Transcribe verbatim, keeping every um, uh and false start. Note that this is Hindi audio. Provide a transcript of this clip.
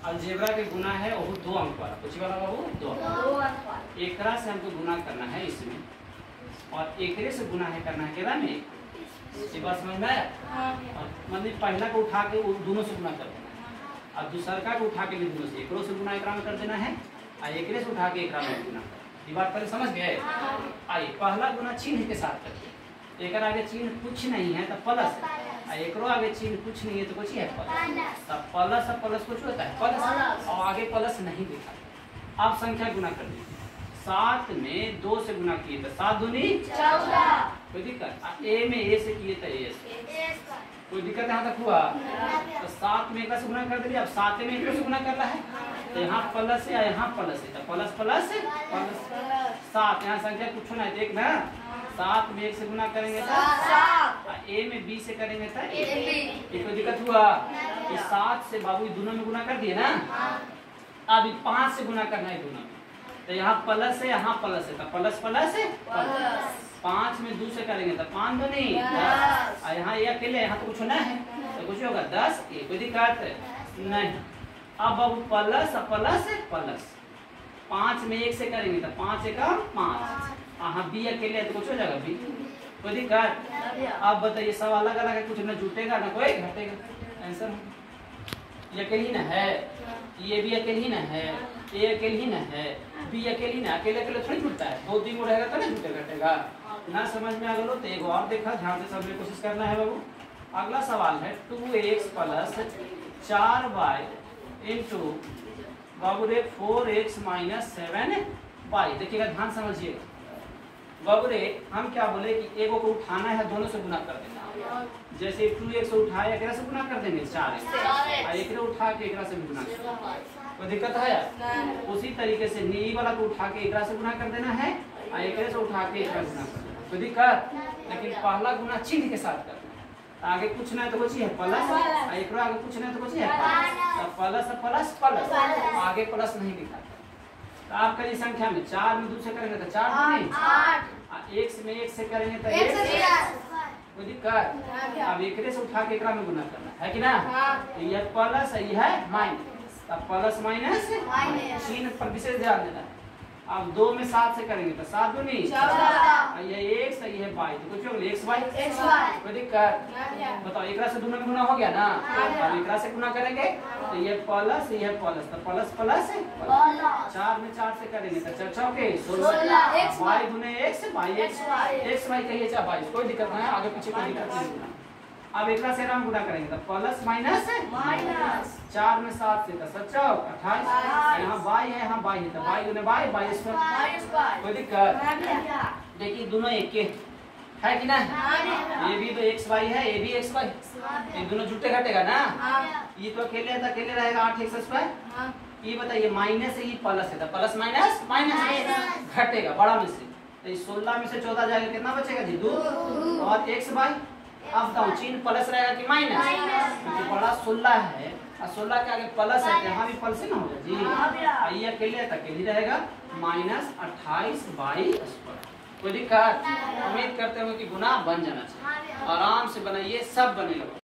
अलजेब्रा के गुना है वो दो अंक वाला, कुछ वाला बाबू दो अंक। एकरा से हमको गुना करना है इसमें, और एकरे से गुना है करना है केरा में। ये बात समझ में आया? मतलब पहला को उठा के दोनों से गुना कर देना है, और दूसरा को उठा के भी दोनों से, एकरो से गुना एकरा में कर देना है, और एकरे से उठा के एकरा में गुना कर। ये बात पहले समझ गए? आइए पहला गुना चिन्ह के साथ करते हैं। एक आगे चिन्ह कुछ नहीं है तो प्लस है, एकरो आगे चिन्ह कुछ नहीं है तो कुछ है प्लस। तब प्लस और प्लस कुछ होता है प्लस, और आगे प्लस नहीं दिखा। अब संख्या गुना कर दीजिए। सात में दो से गुना किए तो सात दूनी चौदह, कोई दिक्कत? ए में ए से किए तो ए से, कोई दिक्कत यहाँ तक हुआ? तो सात में एक से गुना कर दिया, अब सात में एक से गुना कर रहा है, तो यहाँ प्लस है यहाँ प्लस है, तो प्लस प्लस प्लस सात। यहाँ संख्या कुछ होना है देख ना, सात में एक से गुना करेंगे तो ए में बी से करेंगे तो ए। कोई दिक्कत हुआ? ये सात से बाबू दोनों में गुना कर दिए ना, अब पाँच से गुना करना है दोनों में, तो यहाँ प्लस है यहाँ प्लस है, तो प्लस प्लस है पाँच में दो से करेंगे तो पाँच दो नहीं दस, और यहाँ ये अकेले यहाँ तो कुछ होना है तो कुछ होगा दस। ये कोई दिक्कत नहीं। अब बाबू प्लस प्लस प्लस पाँच में एक से करेंगे तो पाँच एक पाँच, हाँ बी अकेले है तो कुछ हो जाएगा बी। कोई दिक्कत? अब बताइए सब अलग अलग है, कुछ न जुटेगा ना कोई घटेगा। आंसर ये अकेले ही ना है, ये भी अकेले ही ना है, ए अकेले ही ना है, बी अकेले ही ना, अकेले अकेले थोड़ी जुटता है, दो तीन को रहेगा तो नहीं जुटेगा घटेगा ना। समझ में आ गया? तो एक और देखा ध्यान से सब कोशिश करना है बाबू। अगला सवाल है टू एक्स प्लस चार वाई इंटू बाबू रे four x minus seven y. देखिएगा ध्यान समझिएगा बाबू रे, हम क्या बोले कि एगो को उठाना है दोनों से गुना कर देना। जैसे टू एक्स उठाया एकरा से गुना कर देंगे चार एक्स, और एकरा उठा के एकरा से भी गुना कर देंगे। कोई दिक्कत है यार? उसी तरीके से नी वाला को उठा के एकरा से गुना कर देना है, और एकरे से उठा के एकरा गुना कर देना। कोई दिक्कत? लेकिन पहला गुना चिन्ह के साथ करना, आगे कुछ नहीं तो कुछ है प्लस, और एकरा आगे कुछ नहीं तो कुछ है प्लस, प्लस प्लस आगे प्लस नहीं दिखा। तो आप करिए संख्या में चार में दो से करेंगे तो चार नहीं, एक में एक से करेंगे तो एक से। कोई दिक्कत? अब एकरे से उठा के एकरा में गुना करना है कि ना, यह प्लस है यह माइनस, तब प्लस माइनस चिन्ह पर विशेष ध्यान देना है। अब दो में सात से करेंगे तो सात दो नहीं चौदह, ये एक सही है बाई, तो कुछ हो गया एक्स वाई। कोई दिक्कत? बताओ एकरा से दोनों में गुना हो गया ना, अब एकरा से गुना करेंगे तो ये प्लस ये प्लस, तो प्लस प्लस चार में चार से करेंगे तो चार चौके सोलह, बाई दुने x by x x y कहिए चाहे बाई, कोई दिक्कत नहीं है, आगे पीछे कोई दिक्कत नहीं। अब एकरा से हम गुना करेंगे तो प्लस माइनस माइनस चार में सात से तो सत्तर अट्ठाईस, यहाँ बाई है यहाँ बाई है तो बाई गुने बाई बाई स्क्वायर। कोई दिक्कत? देखिए दोनों एक के है कि ना, ये भी तो एक्स वाई है ये भी एक्स वाई, ये दोनों जुटे घटेगा ना। ये तो अकेले है तो अकेले रहेगा आठ एक्स स्क्वायर। ये बताइए माइनस है ये प्लस है तो प्लस माइनस माइनस घटेगा बड़ा में से, तो सोलह में से चौदह जाएगा कितना बचेगा जी दो, और एक्स वाई। अब बताओ चिन्ह प्लस रहेगा कि माइनस, क्योंकि बड़ा सोलह है और सोलह के आगे प्लस है, यहाँ भी प्लस ही ना होगा जी। ये अकेले है तो अकेले रहेगा माइनस अट्ठाईस बाई स्क्वायर। कोई दिक्कत? उम्मीद करते हो कि गुना बन जाना चाहिए, आराम से बनाइए सब बनेगा।